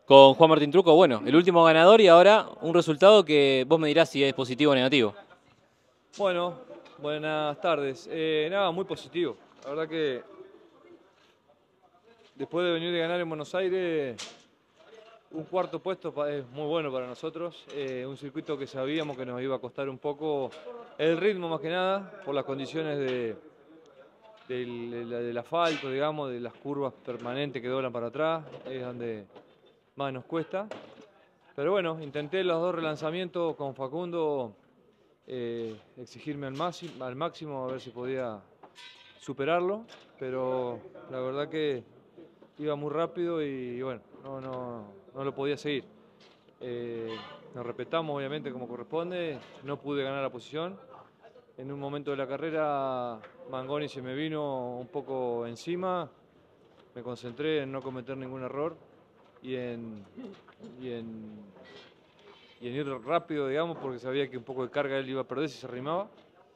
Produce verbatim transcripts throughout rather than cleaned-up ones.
Con Juan Martín Truco, bueno, el último ganador y ahora un resultado que vos me dirás si es positivo o negativo. Bueno, buenas tardes. Eh, nada, muy positivo. La verdad que después de venir de ganar en Buenos Aires, un cuarto puesto pa- es muy bueno para nosotros. Eh, un circuito que sabíamos que nos iba a costar un poco el ritmo más que nada, por las condiciones de, del, del- del asfalto, digamos, de las curvas permanentes que doblan para atrás, es donde más nos cuesta. Pero bueno, intenté los dos relanzamientos con Facundo, eh, exigirme al máximo, al máximo a ver si podía superarlo, pero la verdad que iba muy rápido y, bueno, no, no, no lo podía seguir. Eh, nos respetamos obviamente como corresponde, no pude ganar la posición. En un momento de la carrera Mangoni se me vino un poco encima, me concentré en no cometer ningún error y en, y en, y en ir rápido, digamos, porque sabía que un poco de carga él iba a perder si se arrimaba.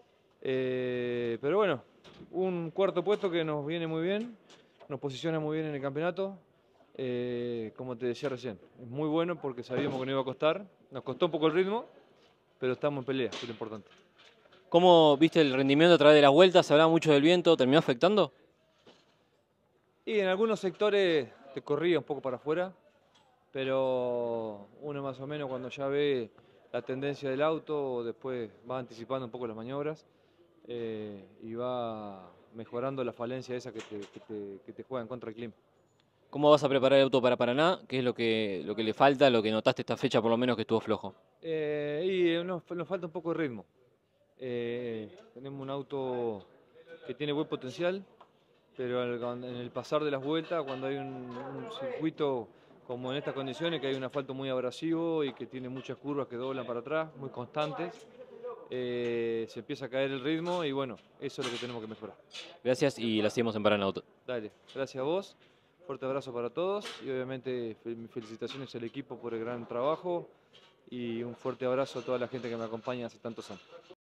Eh, pero bueno, un cuarto puesto que nos viene muy bien, nos posiciona muy bien en el campeonato. Eh, como te decía recién, es muy bueno porque sabíamos que no iba a costar. Nos costó un poco el ritmo, pero estamos en pelea, que es lo importante. ¿Cómo viste el rendimiento a través de las vueltas? ¿Se hablaba mucho del viento? ¿Terminó afectando? Y en algunos sectores te corría un poco para afuera, pero uno más o menos cuando ya ve la tendencia del auto, después va anticipando un poco las maniobras eh, y va mejorando la falencia esa que te, que te, que te juega en contra del clima. ¿Cómo vas a preparar el auto para Paraná? ¿Qué es lo que, lo que le falta, lo que notaste esta fecha por lo menos que estuvo flojo? Eh, y nos, nos falta un poco de ritmo. Eh, tenemos un auto que tiene buen potencial, pero al- cuando- en el pasar de las vueltas, cuando hay un, un circuito como en estas condiciones, que hay un asfalto muy abrasivo y que tiene muchas curvas que doblan para atrás, muy constantes, eh, se empieza a caer el ritmo y bueno, eso es lo que tenemos que mejorar. Gracias y la seguimos en Paraná Auto. Dale, gracias a vos, fuerte abrazo para todos y obviamente fel- mis felicitaciones al equipo por el gran trabajo y un fuerte abrazo a toda la gente que me acompaña hace tantos años.